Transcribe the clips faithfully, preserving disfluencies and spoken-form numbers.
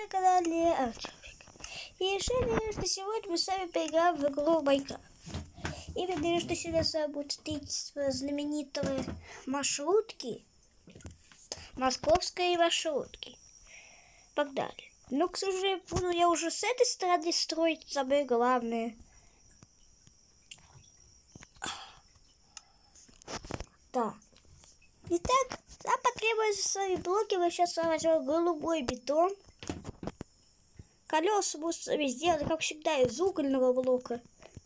на канале Артемик. И решили, что сегодня мы с вами поиграем в игру Майнкрафт. Именно что сегодня с вами будет строительство знаменитого маршрутки, московской маршрутки. Погнали. Но, к сожалению, буду я уже с этой стороны строить самое главное. Так. Итак, нам потребуется свои блоки. Мы сейчас возьмем голубой бетон. Колеса будут сами сделаны, как всегда, из угольного блока.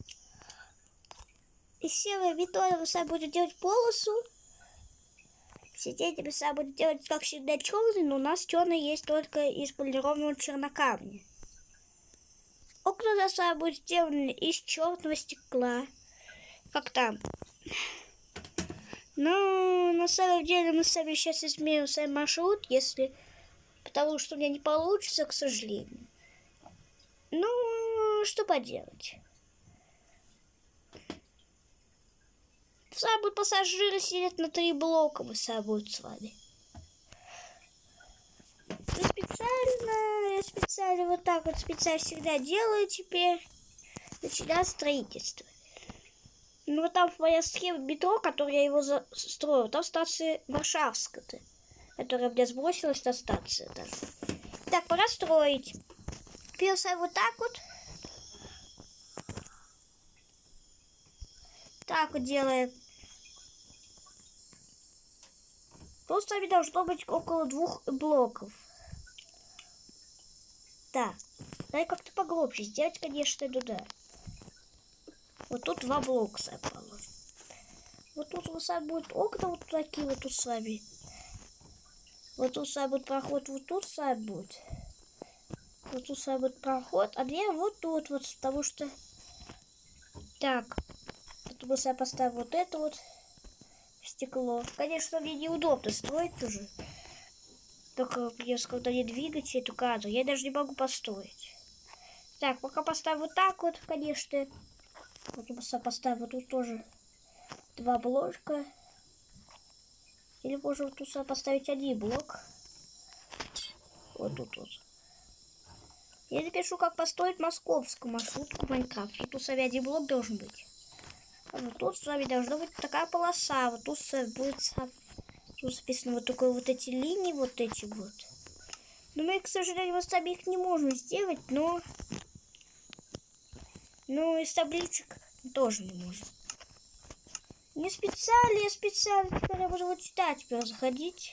Из серого бетона мы сами будем делать полосу. Сиденье мы сами будем делать, как всегда, черный, но у нас черный есть только из полированного чернокамня. Окна у нас сами будут сделаны из черного стекла. Как там. Но на самом деле мы сами сейчас изменим свой маршрут, если... Потому что у меня не получится, к сожалению. Ну, что поделать. Сами будут пассажиры сидят на три блока, мы сами будем с вами. Я специально, я специально вот так вот специально всегда делаю теперь. Начинаю строительство. Ну вот там моя схема метро, которую я его строил, там станция Варшавская-то, которая мне сбросилась на станцию даже. Так, пора строить. Первый вот так вот. Так вот делаем. Тут с вами должно быть около двух блоков. Так, надо как-то погромче сделать, конечно, ну да. Вот тут два блока сами положим. Вот тут у сами будут окна вот такие вот тут с вами. Вот тут с вами будет проход, вот тут с вами будет. Вот тут с вами будет проход, а дверь вот тут вот, потому что... Так, тут мы с вами поставим вот это вот стекло. Конечно, мне неудобно строить уже. Только если когда не двигать эту кадру, я даже не могу построить. Так, пока поставим вот так вот, конечно. Вот мы с вами поставим вот тут тоже два блока. Или можем тут поставить один блок. Вот тут вот. Я напишу, как построить московскую маршрутку Майнкрафт. Тут с вами один блок должен быть. А вот тут с вами должна быть такая полоса. Вот тут будет тут записано вот такое вот эти линии, вот эти вот. Но мы, к сожалению, вот сами их не можем сделать, но... Ну, из табличек тоже не можем. Не специально, я специально теперь я буду вот сюда теперь заходить.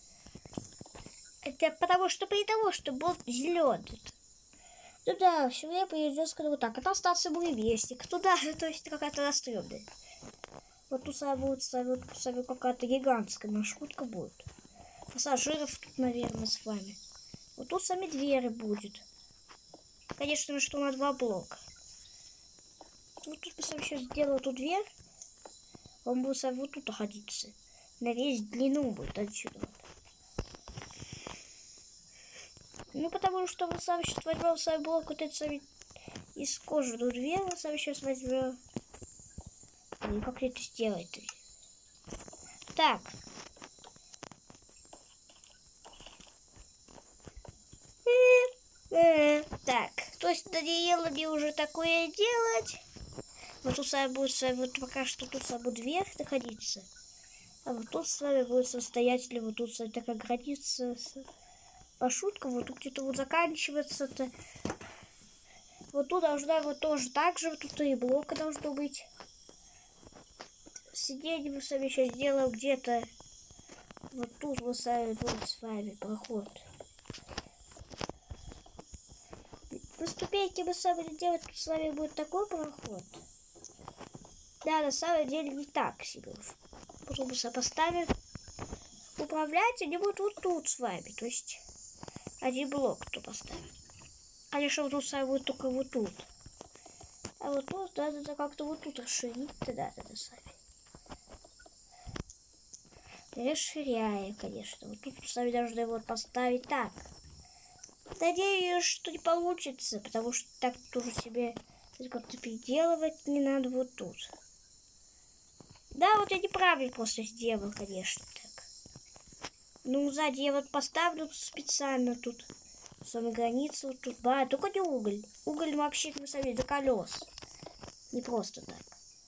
Это потому что при того, что был зеленый. Ну да, все время придется вот так. А там станция Буревестник. Туда, то есть какая-то растребная. Вот тут сами будет сами какая-то гигантская маршрутка будет. Пассажиров тут, наверное, с вами. Вот тут сами двери будет. Конечно, что на два блока. Вот тут мы сами сейчас сделаю эту дверь. Он будет сами вот тут находиться. На весь длину будет отсюда. Ну, потому что мы сами сейчас возьмем сами блок вот этот сами из кожаную дверь. Мы сами сейчас возьмем. Ну, как это сделать-то? Так. Так. То есть надоело мне уже такое делать. Вот тут с вами будет с вами, вот пока что тут с вами будет дверь находиться. А вот тут с вами будет самостоятельно, вот тут с вами такая граница маршрутка, вот тут где-то вот заканчивается-то. Вот тут должна вот тоже так же, вот тут и блока должно быть. Сиденье мы с вами сейчас сделаем где-то. Вот тут мы с вами будет с вами проход. На ступеньке мы с вами делать, тут с вами будет такой проход. Да, на самом деле не так себе уж. Потом мы поставим. Управлять они будут вот тут с вами. То есть один блок кто поставим. Конечно, вот тут с вами будет только вот тут. А вот тут надо как-то вот тут расширить. Тогда надо с вами. Расширяем, конечно. Вот тут с вами должны вот поставить так. Надеюсь, что не получится, потому что так тоже себе как-то переделывать не надо вот тут. Да, вот я неправильно просто сделал, конечно, так. Ну, сзади я вот поставлю специально тут Самая граница вот тут. Да, только не уголь. Уголь вообще мы сами до колес. Не просто так.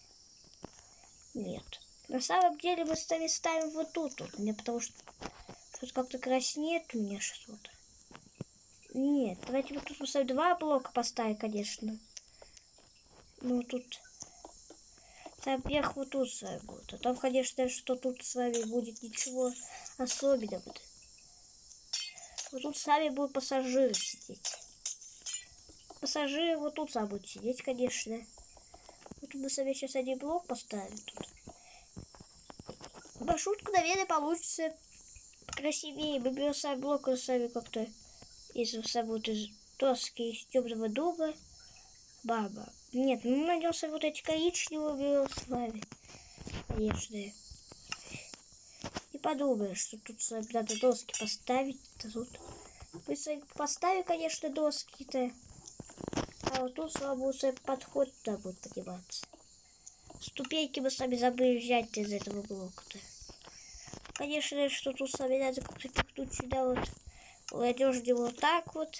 Нет. На самом деле мы с вами ставим вот тут. Вот. Мне потому что тут как-то краснеет у меня что-то. Нет, давайте вот тут мы с вами два блока поставим, конечно. Ну тут там вверх вот тут с вами будет. А там, конечно, что тут с вами будет ничего особенного. Вот тут с вами будут пассажиры сидеть. Пассажиры вот тут сами будут сидеть, конечно. Вот тут мы с вами сейчас один блок поставим тут. Маршрутка, наверное, получится красивее. Мы берем сами блок, и сами как-то из вот из доски из темного дуба. Баба. Нет, мы найдем сами вот эти коричневые, берем с вами. Конечно. И подумаем, что тут с вами надо доски поставить. Тут. Мы с вами поставим, конечно, доски-то. А вот тут с вами будет подход туда будет подниматься. Ступеньки мы сами забыли взять из этого блока-то. Конечно, что тут с вами надо как-то пихнуть сюда вот. Надежнее вот так вот.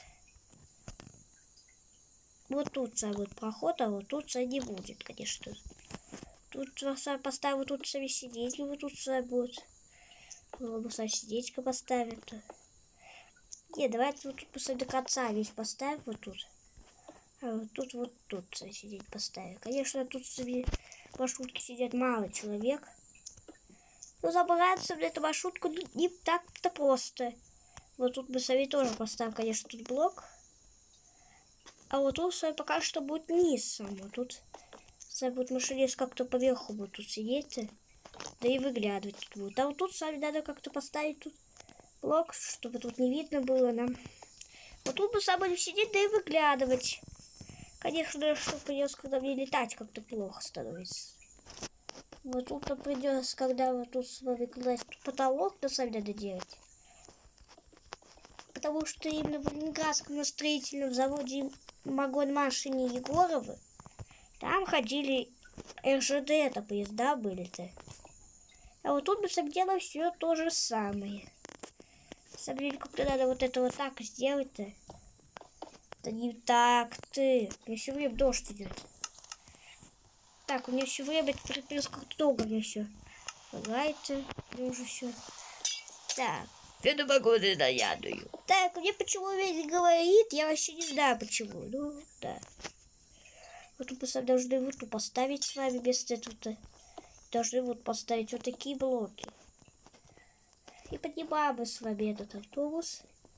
Вот тут сам будет проход, а вот тут сам не будет, конечно. Тут сам поставим, вот тут сами сидеть, вот тут сам будет. Мы сами сидетька поставим. -то. Не, давайте вот тут мы сами до конца весь поставим, вот тут. А вот тут вот тут сами сидеть поставим. Конечно, тут сами маршрутки сидят мало человек. Но забраться в эту маршрутку не так-то просто. Вот тут мы сами тоже поставим, конечно, тут блок. А вот тут с вами пока что будет низ само. Тут с вами будет машинист как-то поверху будет тут сидеть. Да и выглядывать тут будет. А вот тут с вами надо как-то поставить тут блок, чтобы тут не видно было нам. Вот тут мы с вами будем сидеть, да и выглядывать. Конечно, что придется, когда мне летать как-то плохо становится. Вот тут придется, когда вот тут с вами класть потолок, то сами надо делать. Потому что именно в Ленинградском строительном заводе вагон-машине Егоровы там ходили эр жэ дэ, это поезда были-то. А вот тут мы сами делаем все то же самое. На самом деле, как-то надо вот это вот так сделать-то. Да не так ты. У меня все время дождь идет. Так, у меня все время припилось как-то долго у меня все. Лагает-то уже все. Так. Я до погоды доядаю. Так, мне почему весь говорит, я вообще не знаю почему. Ну, да. Вот тут мы должны вот тут поставить с вами вместо этого-то. Должны вот поставить вот такие блоки. И поднимаем мы с вами этот автобус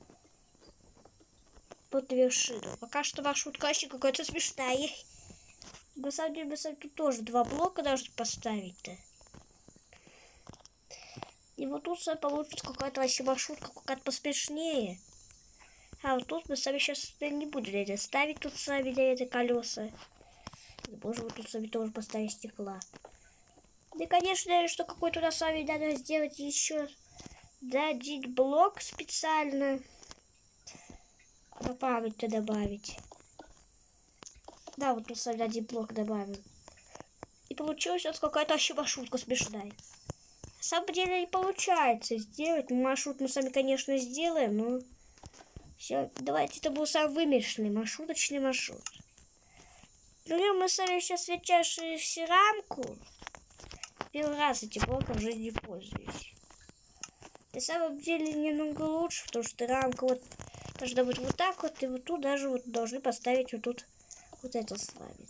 под вершину. Пока что маршрутка вообще какая-то смешная. На самом деле, мы с вами тут тоже два блока должны поставить-то. И вот тут с вами получится какая-то вообще маршрутка какая-то поспешнее. А вот тут мы с вами сейчас не будем это ставить тут с вами для это колеса. Боже, вот тут с вами тоже поставить стекла. Да, конечно, что какой-то на с вами надо сделать еще. Да, один блок специально. На память-то добавить. Да, вот тут с вами один блок добавим. И получилась вот какая-то вообще маршрутка смешная. На самом деле не получается сделать. Маршрут мы сами, конечно, сделаем, но все, давайте это был самый вымышленный маршруточный маршрут. Берем мы сами сейчас ветчайшую рамку. Первый раз этим блоком в жизни пользуюсь. На самом деле немного лучше, потому что рамка вот должна быть вот так вот, и вот тут даже вот должны поставить вот тут вот это с вами.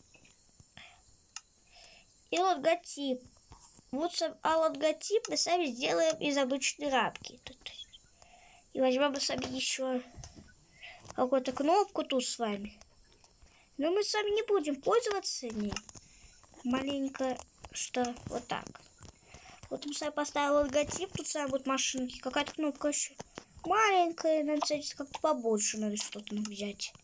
И логотип. Вот сам, а логотип мы сами сделаем из обычной рамки. И возьмем мы сами еще какую-то кнопку тут с вами. Но мы с вами не будем пользоваться ней. Маленько, что вот так. Вот мы с вами поставили логотип, тут с вами будут машинки. Какая-то кнопка еще маленькая, надо, кстати, как-то побольше надо что-то взять.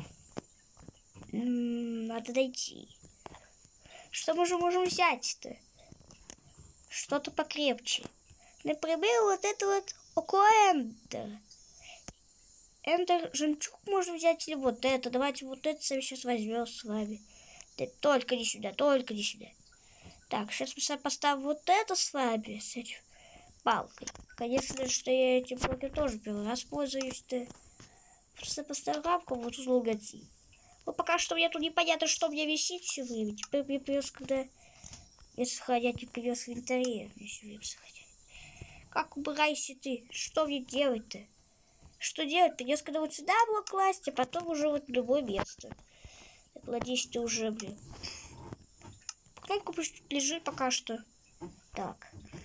М-м, надо дойти. Что мы же можем взять-то? Что-то покрепче. Например, вот это вот около Эндер. Эндер жемчуг можно взять или вот это. Давайте вот это сейчас возьмем с вами. Да, только не сюда, только не сюда. Так, сейчас мы с вами поставим вот это с вами, с этим палкой. Конечно, что я этим блоком тоже первый раз пользуюсь-то. Просто поставил рамку, вот тут логотип. Ну, пока что мне тут непонятно, что мне висит все время. Теперь мне придется, когда я сохранять, мне придется в инвентаре. Как убирайся ты? Что мне делать-то? Что делать? Придется, когда вот сюда было класть, а потом уже вот в любое место. Так, надеюсь, ты уже, блин. Кнопка пусть тут лежит пока что. Так.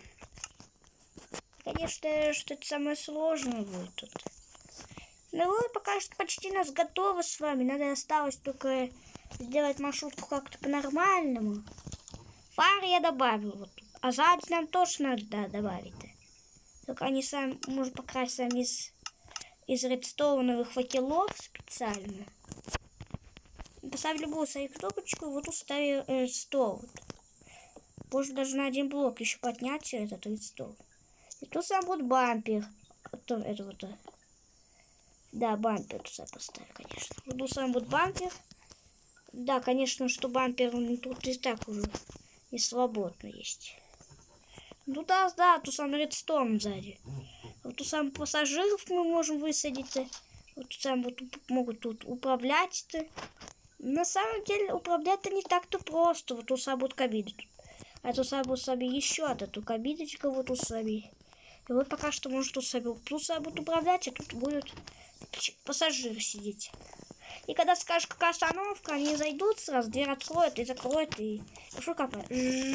Конечно, что это самое сложное будет тут. Ну вот, пока что почти нас готово с вами. Надо осталось только сделать маршрутку как-то по-нормальному. Фары я добавил вот тут. А сзади нам тоже надо, да, добавить-то. Только они сами, можно покрасить сами из, из редстоуновых факелов специально. Поставь любую свою кнопочку, вот тут ставим редстоун. Можно даже на один блок еще поднять этот редстоун. И тут сам будет бампер. Вот это вот. Да, бампер тут сам поставим, конечно. Тут сам будет бампер. Да, конечно, что бампер тут и так уже не свободно есть. Ну да, да, тут сам редстоун сзади. Вот тут сам пассажиров мы можем высадить. Вот тут сам вот могут тут управлять-то. На самом деле управлять-то не так-то просто. Вот тут сам будет кабина. А тут сам будет сами еще одна тут кабиночка вот тут сами. И вот пока что может тут сами, тут сам будут управлять, а тут будут пассажиры сидеть. И когда скажешь, какая остановка, они зайдут сразу, дверь откроют и закроют, и что капает.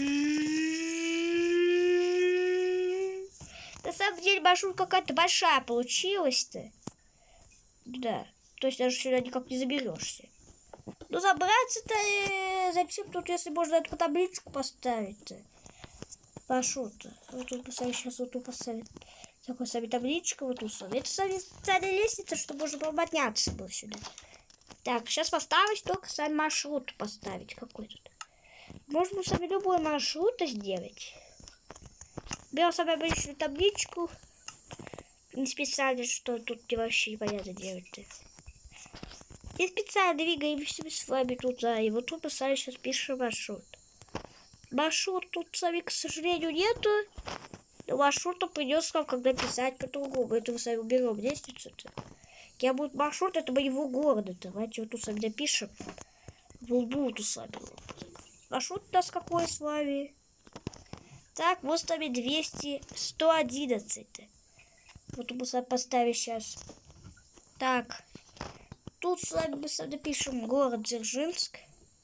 На самом деле маршрутка какая-то большая получилась-то. Да, то есть даже сюда никак не заберешься. Ну забраться-то э, зачем тут, если можно эту табличку поставить-то? Маршрут. Вот тут поставить, сейчас вот тут поставить. Такой сами табличка, вот тут. Это сами специальная лестница, чтобы можно подняться было сюда. Так, сейчас поставить только сами маршрут поставить. Какой тут? Можно сами любой маршрут сделать. Берем сами обычную табличку. Не специально, что тут вообще непонятно делать-то. И специально двигаемся с вами туда. И вот тут поставим, сейчас пишем маршрут. Маршрут тут с вами, к сожалению, нету. Но маршруту придется вам когда писать по-другому. Это мы с вами уберем лестницу-то. Я будет маршрут этого его города. Давайте вот тут с вами напишем. В лбу тут с вами. Маршрут у нас какой с вами? Так, вот с вами двести сто одиннадцать. Вот мы с вами поставим сейчас. Так. Тут с вами мы с вами напишем город Дзержинск.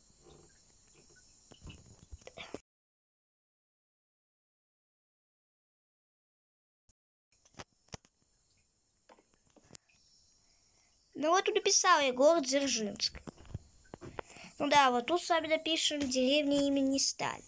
Ну вот написал я город Дзержинск. Ну да, вот тут с вами напишем деревня имени Сталина.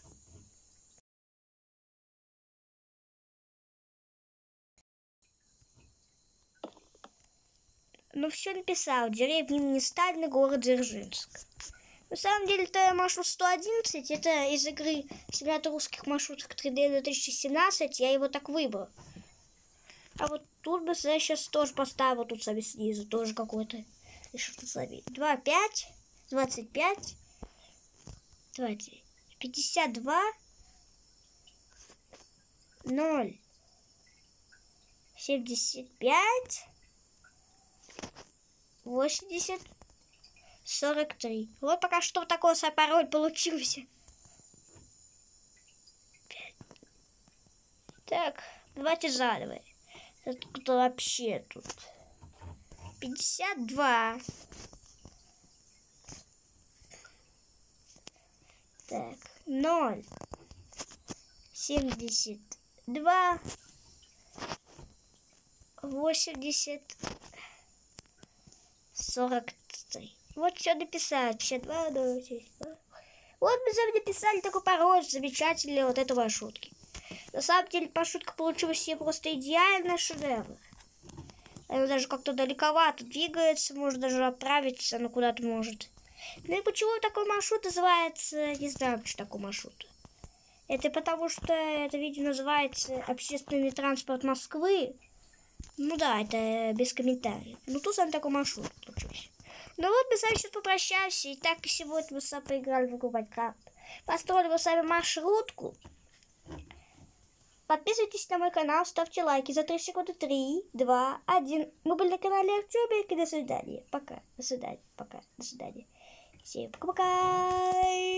Ну все написал, деревня имени Сталина, город Дзержинск. На самом деле это маршрут сто одиннадцать, это из игры симулятор русских маршрутов три дэ две тысячи семнадцать, я его так выбрал. А вот тут бы я сейчас тоже поставил, тут сами снизу, тоже какой-то. два, пять, двадцать пять, давайте, пятьдесят два, ноль, семьдесят пять, восемьдесят, сорок три. Вот пока что такой свой пароль получился. Так, давайте заново. Это кто вообще тут? пятьдесят два. Так, ноль, семьдесят два, восемьдесят, сорок три. Вот все написали. пятьдесят два, восемьдесят два. Вот мы сами написали такой пароль замечательный вот этой маршрутки. На самом деле маршрутка получилась себе просто идеально, шедевр. Она даже как-то далековато двигается, может даже отправиться, но куда-то может. Ну и почему такой маршрут называется, не знаю, что такой маршрут. Это потому что это видео называется «Общественный транспорт Москвы». Ну да, это без комментариев. Ну тут сам такой маршрут получился. Ну вот мы с вами сейчас попрощаемся. И так и сегодня мы с вами поиграли в игру Майнкрафт. Построили мы с вами маршрутку. Подписывайтесь на мой канал, ставьте лайки. За три секунды. три, два, один. Мы были на канале Артемик. И до свидания. Пока. До свидания. Пока. До свидания. Всем пока-пока.